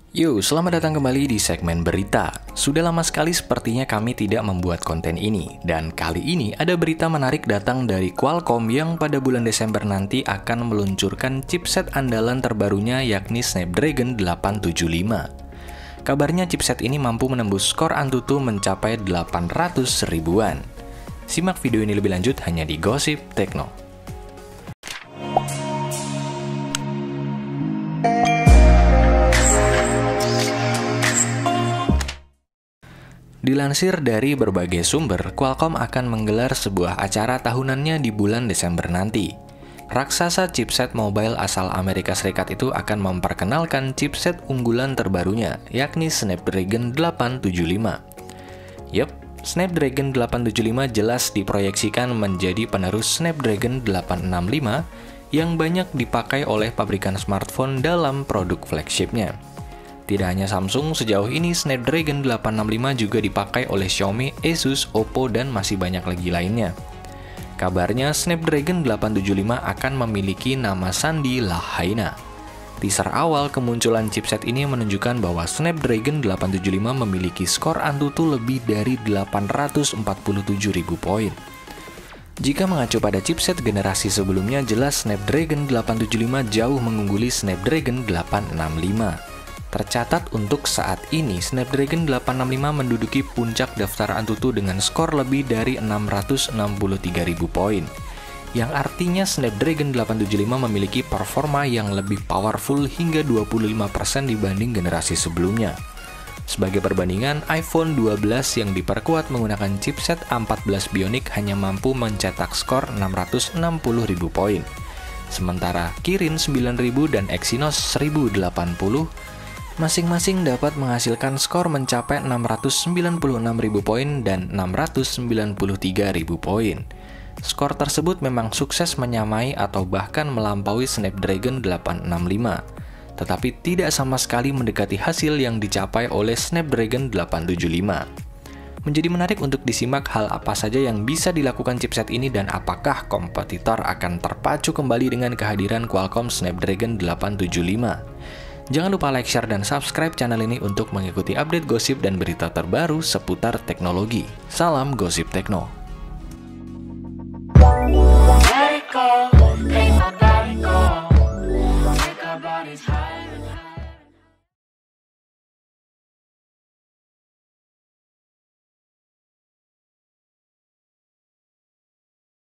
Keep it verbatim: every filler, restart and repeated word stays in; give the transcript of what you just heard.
Yo, selamat datang kembali di segmen berita. Sudah lama sekali sepertinya kami tidak membuat konten ini, dan kali ini ada berita menarik datang dari Qualcomm yang pada bulan Desember nanti akan meluncurkan chipset andalan terbarunya yakni Snapdragon delapan tujuh lima. Kabarnya chipset ini mampu menembus skor Antutu mencapai delapan ratus ribuan. Simak video ini lebih lanjut hanya di Gosip Tekno. Dilansir dari berbagai sumber, Qualcomm akan menggelar sebuah acara tahunannya di bulan Desember nanti. Raksasa chipset mobile asal Amerika Serikat itu akan memperkenalkan chipset unggulan terbarunya, yakni Snapdragon delapan tujuh lima. Yup, Snapdragon delapan tujuh lima jelas diproyeksikan menjadi penerus Snapdragon delapan enam lima yang banyak dipakai oleh pabrikan smartphone dalam produk flagshipnya. Tidak hanya Samsung, sejauh ini Snapdragon delapan enam lima juga dipakai oleh Xiaomi, Asus, Oppo, dan masih banyak lagi lainnya. Kabarnya Snapdragon delapan tujuh lima akan memiliki nama sandi Lahaina. Teaser awal kemunculan chipset ini menunjukkan bahwa Snapdragon delapan tujuh lima memiliki skor Antutu lebih dari delapan ratus empat puluh tujuh ribu poin. Jika mengacu pada chipset generasi sebelumnya, jelas Snapdragon delapan tujuh lima jauh mengungguli Snapdragon delapan enam lima. Tercatat untuk saat ini, Snapdragon delapan enam lima menduduki puncak daftar Antutu dengan skor lebih dari enam ratus enam puluh tiga ribu poin, yang artinya Snapdragon delapan tujuh lima memiliki performa yang lebih powerful hingga dua puluh lima persen dibanding generasi sebelumnya. Sebagai perbandingan, iPhone dua belas yang diperkuat menggunakan chipset A empat belas Bionic hanya mampu mencetak skor enam ratus enam puluh ribu poin. Sementara Kirin sembilan ribu dan Exynos seribu delapan puluh masing-masing dapat menghasilkan skor mencapai enam ratus sembilan puluh enam ribu poin dan enam ratus sembilan puluh tiga ribu poin. Skor tersebut memang sukses menyamai atau bahkan melampaui Snapdragon delapan enam lima, tetapi tidak sama sekali mendekati hasil yang dicapai oleh Snapdragon delapan tujuh lima. Menjadi menarik untuk disimak hal apa saja yang bisa dilakukan chipset ini dan apakah kompetitor akan terpacu kembali dengan kehadiran Qualcomm Snapdragon delapan tujuh lima. Jangan lupa like, share, dan subscribe channel ini untuk mengikuti update gosip dan berita terbaru seputar teknologi. Salam Gosip Tekno.